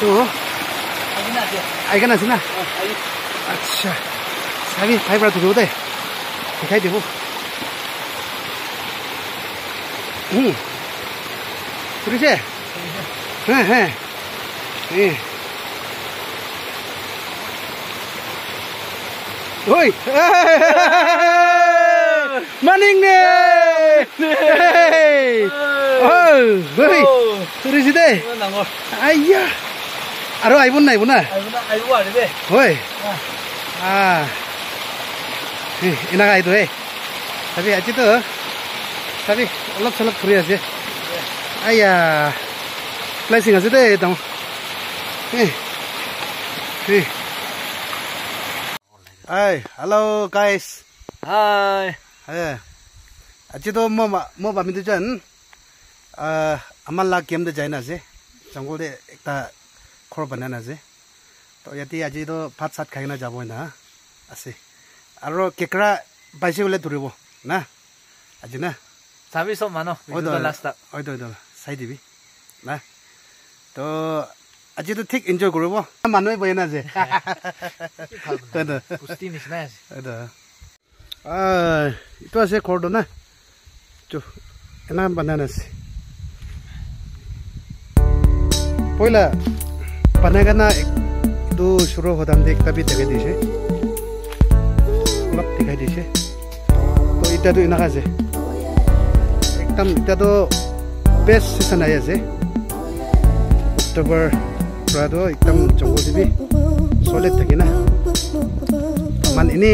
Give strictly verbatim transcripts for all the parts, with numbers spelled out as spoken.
তো আইগা না না আচ্ছা সাবি ফাইবার ধরো দে দেখাই দেব হুম পুরিছে হ্যাঁ হ্যাঁ হ্যাঁ ওই মানিং নে ওই ওই পুরিছে দে আইয়া আৰু আইব না আইব না আইব আইব দে ওই আ এনা আইতো হে সাবি আজি তো সাবি অলপ চলপ ফুৰি আছে আইয়া প্লেসিং আছে দে একদম হে হে Hey, hello guys. Hi. Hey. Aji to mo mo ba mi tu jan. Ah, amal la game de jaina je. Jungle de ekta khor banana je. To yati aji to phat sat khaina jabo na. Ase. Aro kekra baisi gole duribo. Na. Aji na. Sabi so mano. Odo last up. Odo odo. Sai dibi. Na. To আজি তো ঠিক enjoy কৰিব মানুহে বই না যে কুস্তি নিচিনা আছে এটা আ ইটো আছে খৰটো না তো এনা বানানা আছে পয়লা বানাগানা তো শুরু হদাম দে একটা বি দেখাই দিছে অলপ দেখাই দিছে তো এটা তো এনা আছে একদম এটা তো বেস্ট সিজন আই আছে October Prado ikam jonggo dibi solid thaki na man ini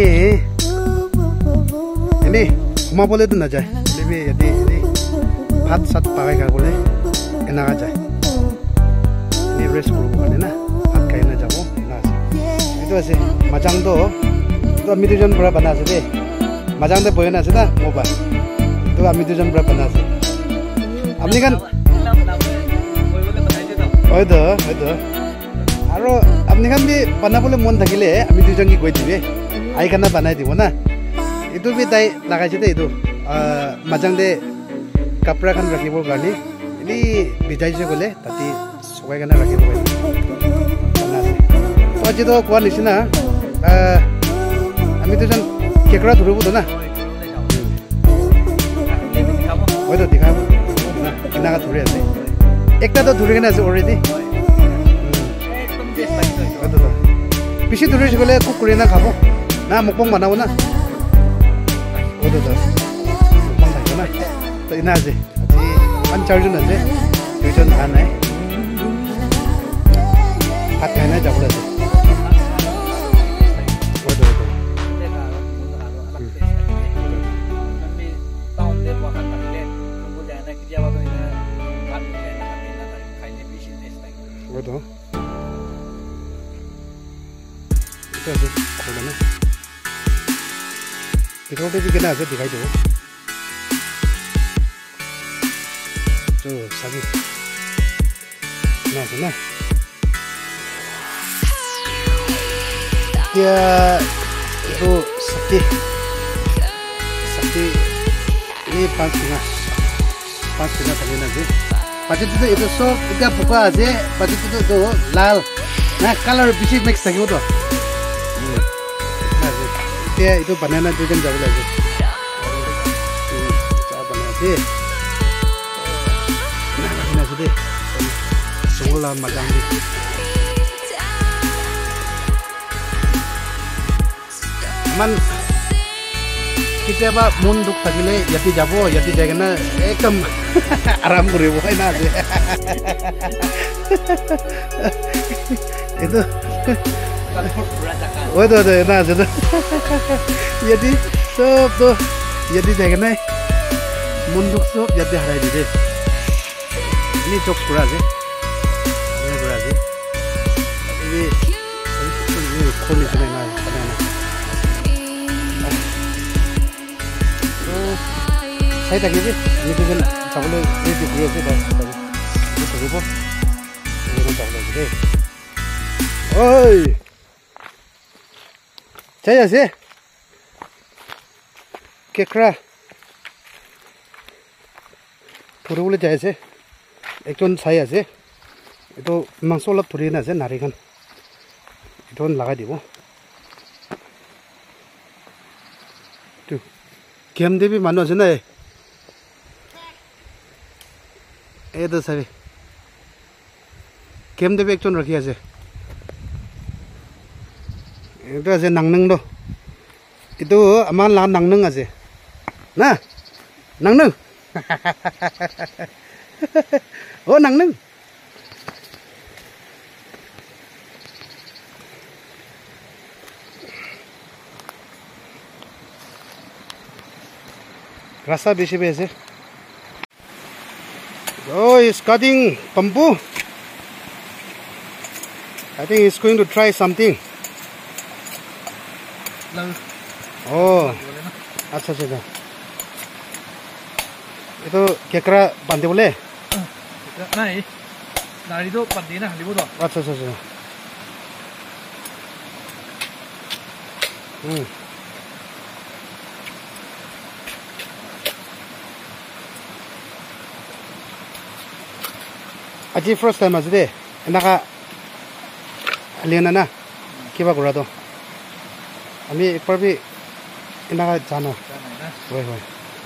ini huma bole tu na jai dibi yadi ini bhat sat pagai ka bole ena ga jai ni rest kuru bole na bhat kai na jabo na ase itu ase majang do to ami dujon pura bana ase de majang de boy na ase na moba to ami dujon pura bana ase apni kan Oi do, oi do. Aro apni kan bi banabole mon thakile ami dujon ki goi dibe. Ai kana banai dibo na. Itu bi dai lagai chete itu. Ah majang de kapra kan rakhibo garni. Ini bijai je gole tati sogai kana rakhibo goi. Bana se. To aji to kwa nisina ah ami dujon kekra dhurubo to na. Oi do dikhabo. Na ina ka dhuri ase. Ekta to dhuri kena ase already. Pisi dhuri gole cook kuri na khabo. Na mukbang banabo na. Odo do. Mukbang thakbo na. To ina ase. Aji one charjon ase. Dujon anai. Hat khai na jabo ase. Odo odo. Odo. Itu aja kolana. Itu udah bikin aja dikai dulu. Tuh, sabi. Nah, sana. Dia itu sakti. Sakti ini panas. Panas sudah terlihat aja. Pasti itu itu sok itu buka aja. Pasti itu tuh lal. Nah, color bisa mix lagi udah. Ya itu banana juga jauh lagi. Coba banana sih. Nah, banana sih deh. Semula macam ni. Man kita apa munduk tagile yati jabo yati jagana ekdam aram kuribo kai na sih. Itu Oh, tuh, tuh, nah, tuh. Jadi, sob tuh, jadi jangan nih, munduk sob, jadi hari ini deh. Ini cok kurang sih, ini kurang sih. Ini, ini koni sini nggak, mana nggak. Oh, saya tak gitu, ini tuh kan, sabule ini di gua sih dah, ini terlupa, ini kan sabule gitu. Oi. Saya sih, kekra, pura boleh saya sih, ekon saya sih, এইটো মাংস অলপ ধৰি নাছে নাৰীখন এইটো লগাই দিব কেম দেৱী মানুহ আছে নাই এইটো চাবি কেম দেৱী একজন ৰাখি আছে এইটো আছে নাংনং দ itu aman lah nang nang aja, nah nang nang, oh nang nang, rasa besi besi, oh he's cutting bamboo, I think he's going to try something. Oh, अच्छा अच्छा itu kira-kira bantu boleh? Nah, dari itu bantu nah, di bodoh. अच्छा अच्छा अच्छा. Hmm. Aji first time aja deh. Enak lihat na, kiba gura tuh. Ami ekbar bi enak jana. Woi woi.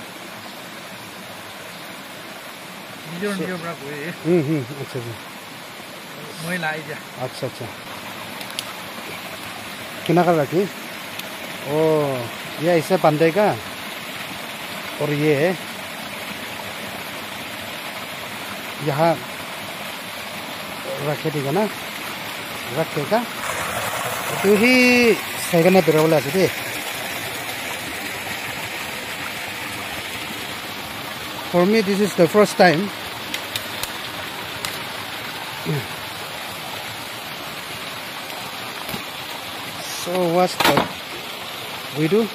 Video video berapa ini? Hmm hmm, अच्छा अच्छा. Mulai lagi aja. अच्छा अच्छा. Kena कर रखी? Oh, ये ऐसे बंधेगा और ये यहाँ रखे देगा ना, रखेगा तो ही सही ना बिरवला से For me, this is the first time. So what's that we do?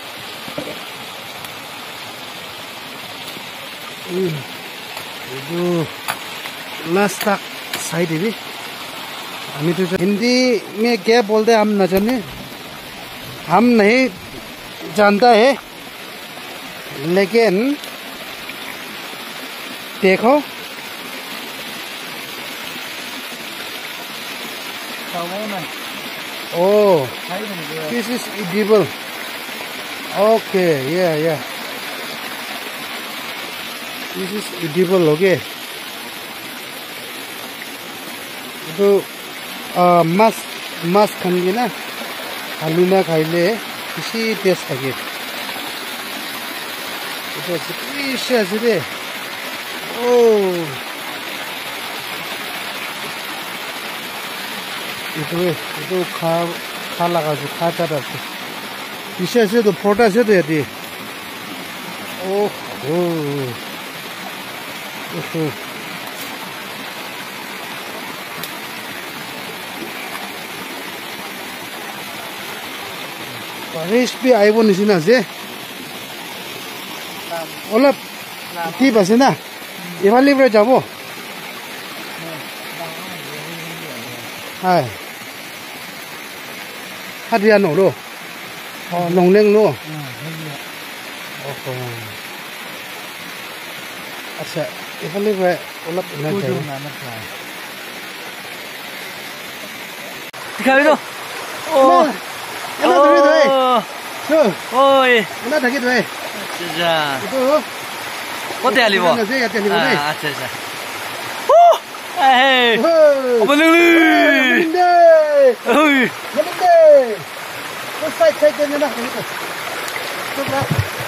Mm. We do last तक side भी. हमें तो हिंदी में क्या बोलते हम न जाने, हम नहीं जानता है, लेकिन देखो oh this is edible okay yeah yeah this is edible okay itu uh, mas mas खाने ना आलू ना खाइले किसी टेस्ट लगे itu किसी ऐसे दे oh itu itu खा खा लगा जो खा चाहता है इसे ऐसे तो फोटा से तो यदि ओह ओह ओह बारिश भी आई वो नहीं ना से ओला ठीक बस ना ये वाली पर जाओ हाय हादिया नो लो oh longleng lo oh अच्छा ये वाली पर ओला ना जाओ दिखाई दो oh Enak dulu tuh, tuh, oi, enak lagi tuh, caca, itu, kau tiap libo, nasi ya tiap libo nih, ah, caca, huh, eh, apa lagi, mendek, oi, mendek, terus side side nya nak, gitu, coba,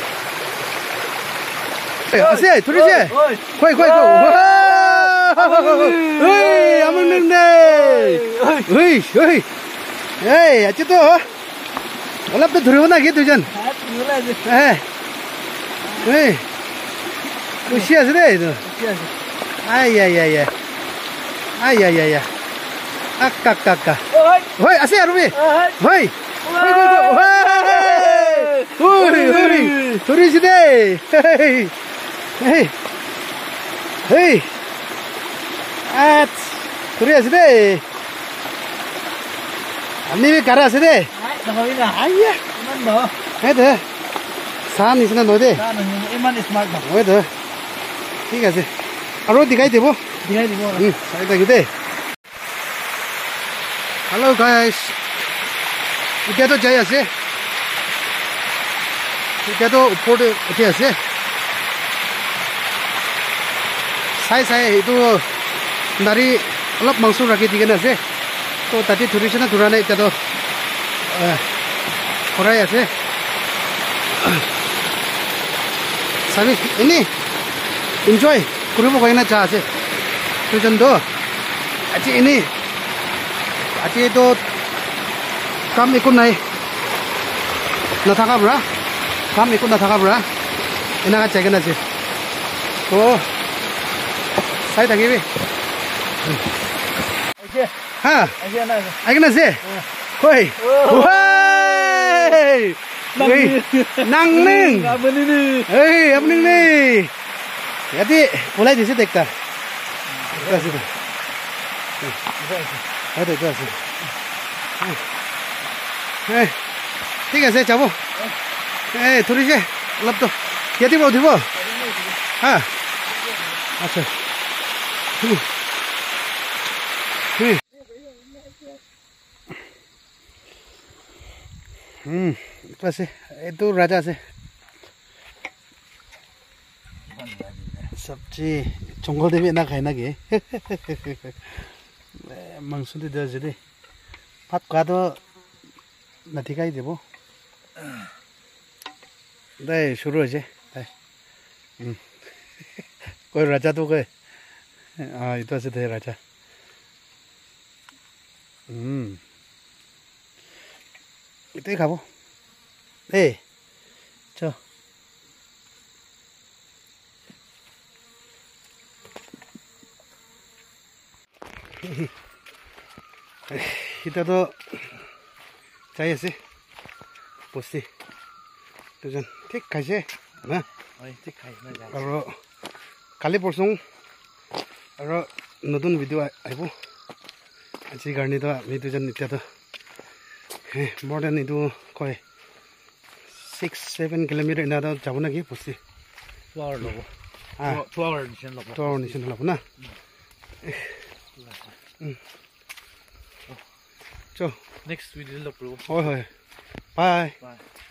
eh, asyik, terus ya, koi koi koi, wah, oi, aman mendek, oi, oi, eh, aja tuh. Olah tuh dulu na gitu Jan. Eh, eh, usia sudah itu. Ay ay ay ay, ay ay ay ay, akak akak. Hoi, asyik Rumi. Hoi, hoi hoi hoi, hoi hoi, turis deh. Hei, hei, hei, at, turis deh. Ini भी करा से दे आइए है तो सान इसने no दे है तो ठीक है से और दिखाई दे वो दिखाई दे वो साइड तक दे Hello guys. এতিয়াতো যাই আছে এতিয়াতো ওপৰতে উঠি আছে চাই চাই এইটো নাৰী অলপ মাংস ৰাখি দি কেনে আছে তো তাতে ধৰিছে না ধৰা নাই এতিয়াতো ভৰাই আছে চাবি এনেই এনজয় কৰিব কাৰণে চা আছে দুজনতো আজি এনেই আজি এইটো কাম একো নাই নাথাকা বৰা কাম একো নাথাকা বৰা এনেকুৱা জেগা আছে তো চাই থাকিবি হা আইকেন আছে কই নাংনিং এই আপনি নেই ইয়াতে ওলাই দিছে দেখতা আছে আছে ঠিক আছে যাব এই ধৰিছে অলপতো ইয়াতে বা উঠিব হা আচ্ছা হুম এইটো আছে এইটো ৰাজা আছে চব্জি জংঘল দেৱী এনা খাই নাকি মাংস দি দিয়া আছে দেই ভাত খোৱাটো নাঠিকাই দিব দে শুরু হয়েছে তাই কই রাজা তো কই হ্যাঁ এটা আছে দে রাজা হুম এটাই খাবো এ চ এটা তো চাই আছে বস্তি দুজন ঠিক খাইছে না ঠিক খাই আৰু কালি পৰচোঁ আৰু নতুন ভিডিঅ' আহিব আজিৰ কাৰণেতো আমি দুজন এতিয়াতো মোৰ দেন এইটো কয় ছিক্স ছেভেন কিলোমিটাৰ এনে যাব নেকি বস্তি টু আৱাৰ ল'ব টু আৱাৰ নিচিনা ল'ব টু আৱাৰ নিচিনা ল'ব না চ নেক্সট ভিডিঅ' লগ কৰিব হয় হয় বাই বাই